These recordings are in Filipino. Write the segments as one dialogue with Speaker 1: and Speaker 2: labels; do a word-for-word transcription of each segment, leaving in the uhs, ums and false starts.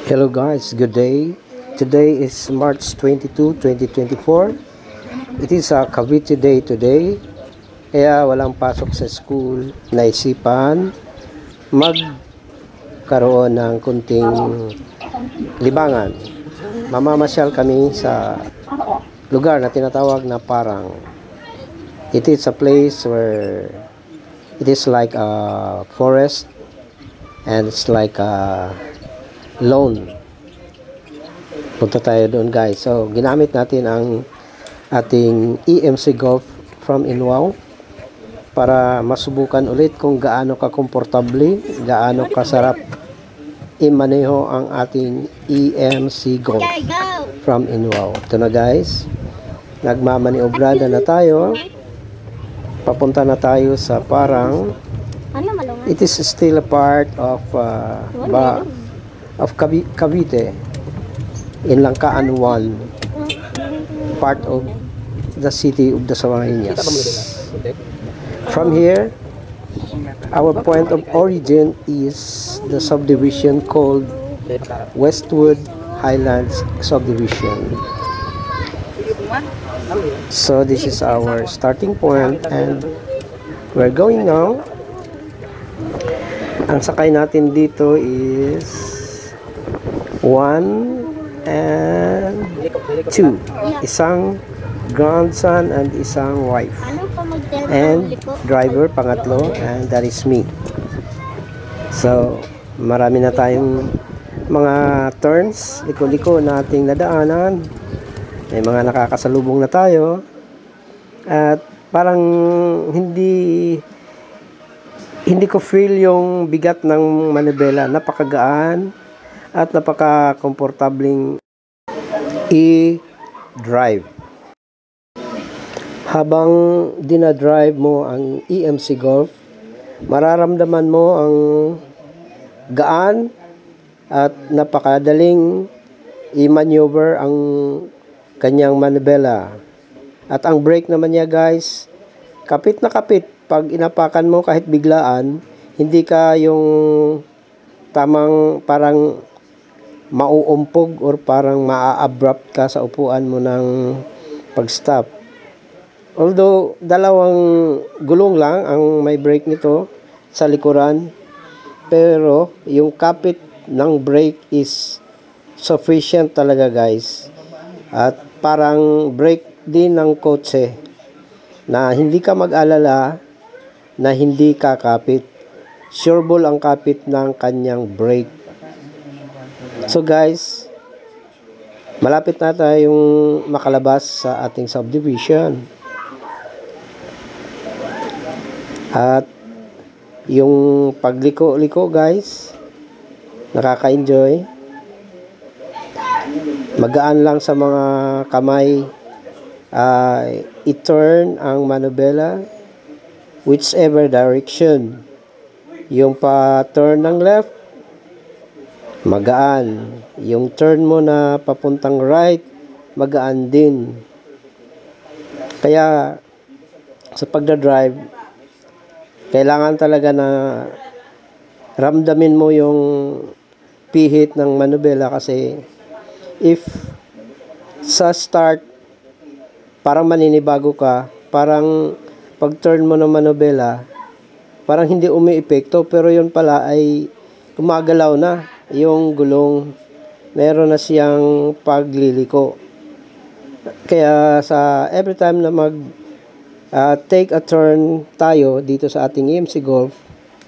Speaker 1: Hello guys, good day. Today is March twenty-second, twenty twenty-four. It is a Cavite day today. Kaya walang pasok sa school. Naisipan magkaroon ng kunting libangan. Mamamasyal kami sa lugar na tinatawag na Parang. It is a place where it is like a forest and it's like a loan. Punta tayo doon guys. So ginamit natin ang ating E M C Golf from Inwao para masubukan ulit kung gaano ka komportable, gaano kasarap imaneho ang ating E M C Golf from Inwao. Ito na guys, nagmamaniobrada na tayo, papunta na tayo sa Parang. It is still a part of uh, ba, of Cavite in Langkaan one, part of the city of Dasmariñas. From here, our point of origin is the subdivision called Westwood Highlands Subdivision. So this is our starting point and we're going now. Ang sakay natin dito is one and two. Isang grandson and isang wife. And driver, pangatlo, and that is me. So, marami na tayong mga turns, liko-liko na ating nadaanan. May mga nakakasalubong na tayo. At parang hindi hindi ko feel yung bigat ng manibela. Napakagaan at napaka-komportabling i-drive. Habang dinadrive mo ang E M C Golf, mararamdaman mo ang gaan at napakadaling i-maneuver ang kanyang manibela. At ang brake naman niya guys, kapit na kapit. Pag inapakan mo kahit biglaan, hindi ka yung tamang parang mauumpog or parang maa-abrupt ka sa upuan mo ng pag-stop. Although dalawang gulong lang ang may brake nito sa likuran, pero yung kapit ng brake is sufficient talaga guys. At parang brake din ng kotse na hindi ka mag-alala na hindi kakapit. Sureball ang kapit ng kanyang brake. So guys, malapit na tayong makalabas sa ating subdivision. At yung pagliko-liko guys, nakaka-enjoy. Magaan lang sa mga kamay. Uh, i-turn ang manubela whichever direction. Yung pa-turn ng left, magaan. Yung turn mo na papuntang right, magaan din. Kaya sa pagdadrive, kailangan talaga na ramdamin mo yung pihit ng manubela kasi if sa start parang maninibago ka, parang pag turn mo ng manubela, parang hindi umi-epekto, pero yun pala ay gumagalaw na yung gulong. Meron na siyang pagliliko. Kaya sa every time na mag uh, take a turn tayo dito sa ating E M C Golf,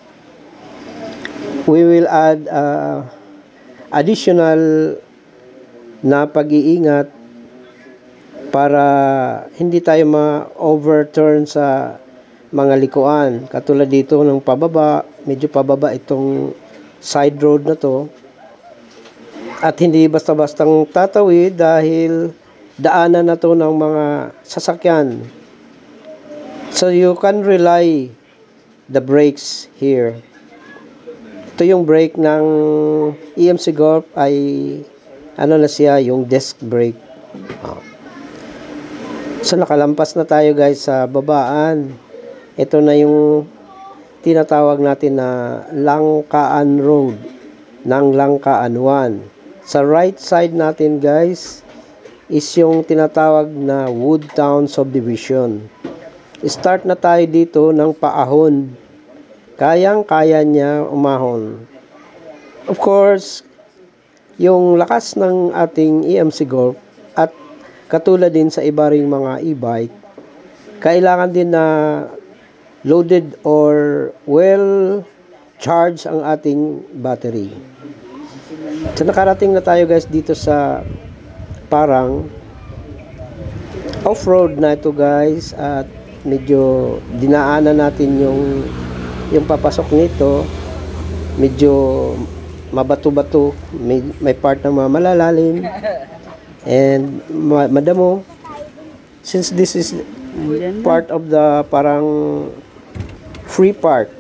Speaker 1: we will add uh, additional na pag-iingat para hindi tayo ma-overturn sa mga likuan. Katulad dito ng pababa, medyo pababa itong side road na to. At hindi basta-bastang tatawid dahil daanan na to ng mga sasakyan. So you can rely the brakes here. Ito yung brake ng E M C Golf ay ano na siya, yung disc brake. Oh. So nakalampas na tayo guys sa babaan. Ito na yung tinatawag natin na Langkaan Road ng Langkaan one. Sa right side natin guys is yung tinatawag na Woodtown Subdivision. Start na tayo dito ng paahon. Kayang-kaya niya umahon. Of course, yung lakas ng ating E M C Golf at katulad din sa iba ring mga e-bike, kailangan din na loaded or well charged ang ating battery. So nakarating na tayo guys dito sa parang off-road na ito guys, at medyo dinaanan natin yung yung papasok nito, medyo mabato-bato, may, may part na malalalim and ma madamo. Since this is part of the parang free part,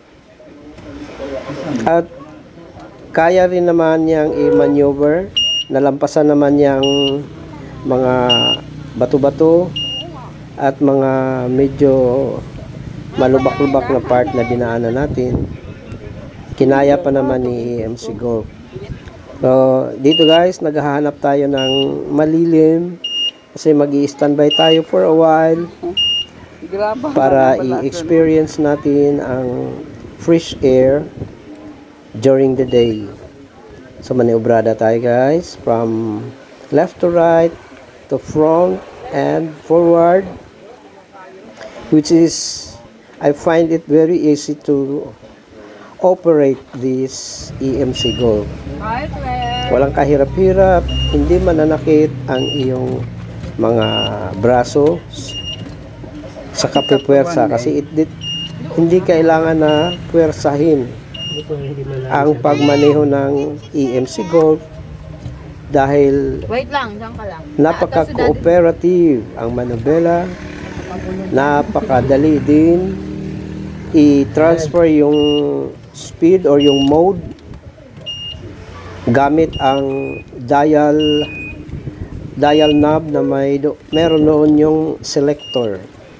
Speaker 1: at kaya rin naman niyang i-maneuver, nalampasan naman niyang mga bato-bato at mga medyo malubak-lubak na part na dinaanan natin. Kinaya pa naman ni E M C Golf. So, dito guys, naghahanap tayo ng malilim kasi mag-i-standby tayo for a while para i-experience natin ang fresh air during the day. So, maniobrada tayo guys from left to right to front and forward, which is I find it very easy to operate this E M C Golf. Walang kahirap-hirap, hindi mananakit ang iyong mga braso sa kapuwersa kasi it, it, hindi kailangan na puwersahin ang pagmaneho ng E M C Golf dahil
Speaker 2: wait lang, diyan ka lang.
Speaker 1: Napaka-cooperative ang manubela, napakadali din i-transfer yung speed or yung mode gamit ang dial dial knob na may do, meron noon yung selector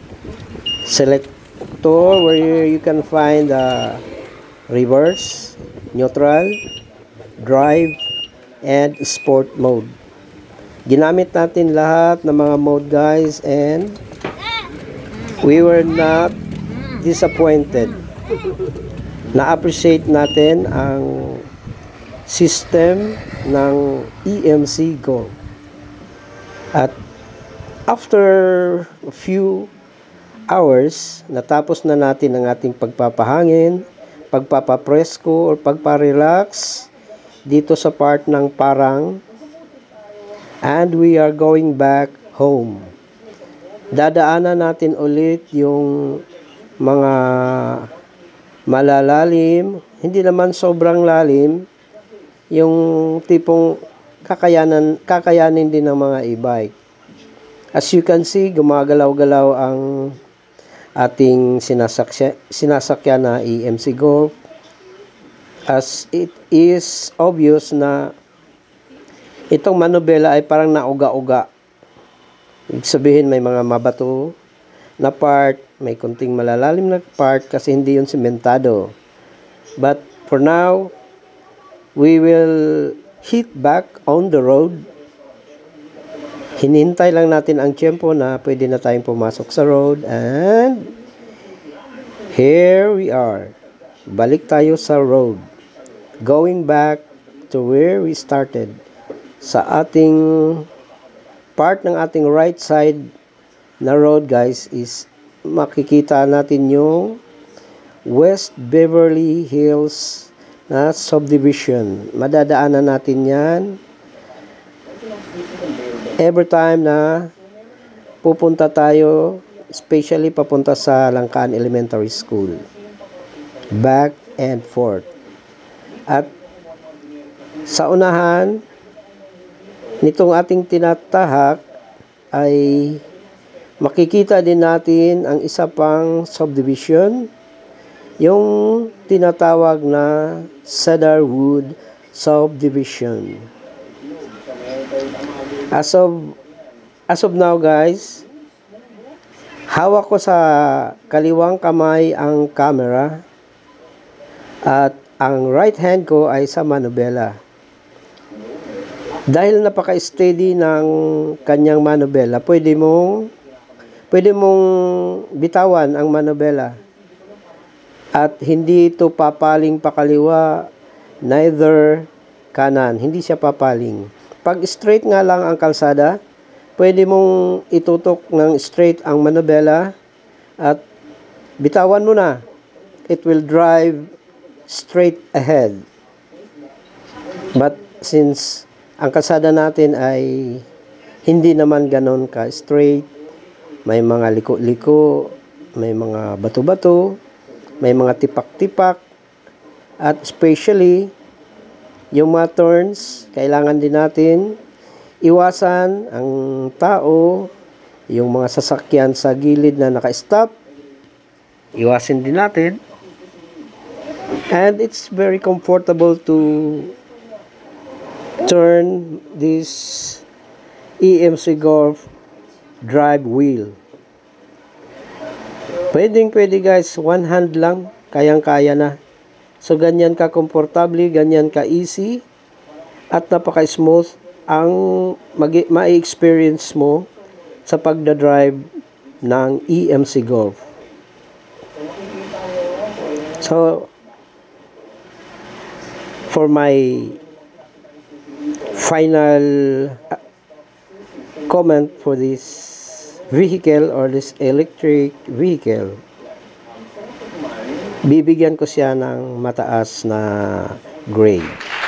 Speaker 1: selector where you can find the reverse, neutral, drive, and sport mode. Ginamit natin lahat ng mga mode guys, and we were not disappointed. Na-appreciate natin ang system ng E M C Golf. At after a few hours, natapos na natin ang ating pagpapahangin, pagpapapresko or pagparelax dito sa part ng Parang, and we are going back home. Dadaanan natin ulit yung mga malalalim, hindi naman sobrang lalim, yung tipong kakayanan, kakayanin din ng mga e-bike. As you can see, gumagalaw-galaw ang ating sinasakya, sinasakyan na E M C Golf, as it is obvious na itong manubela ay parang nauga-uga. Ibig sabihin may mga mabato na part, may kunting malalalim na part kasi hindi yun sementado. But for now, we will hit back on the road. Hinihintay lang natin ang tiyempo na pwede na tayong pumasok sa road, and here we are. Balik tayo sa road. Going back to where we started. Sa ating part ng ating right side na road guys is makikita natin yung West Beverly Hills na subdivision. Madadaanan natin yan every time na pupunta tayo, especially papunta sa Langkaan Elementary School. Back and forth. At sa unahan nitong ating tinatahak ay makikita din natin ang isa pang subdivision, yung tinatawag na Cedarwood Subdivision. As of, as of now guys, hawak ko sa kaliwang kamay ang camera at ang right hand ko ay sa manubela. Dahil napaka-steady ng kanyang manobela, pwede mong pwede mong bitawan ang manobela. At hindi ito papaling pakaliwa, neither kanan. Hindi siya papaling. Pag straight nga lang ang kalsada, pwede mong itutok ng straight ang manobela at bitawan mo na. It will drive straight ahead. But since ang kalsada natin ay hindi naman ganon ka straight, may mga liko-liko, may mga bato-bato, may mga tipak-tipak, at especially yung mga turns, kailangan din natin iwasan ang tao, yung mga sasakyan sa gilid na naka-stop, iwasin din natin. And it's very comfortable to turn this E M C Golf drive wheel. Pwedeng pwede guys, one hand lang, kayang-kaya na. So ganyan ka komportable, ganyan ka easy, at napaka-smooth ang ma-experience mo sa pagdadrive ng E M C Golf. So for my final comment for this vehicle or this electric vehicle, bibigyan ko siya ng mataas na grade.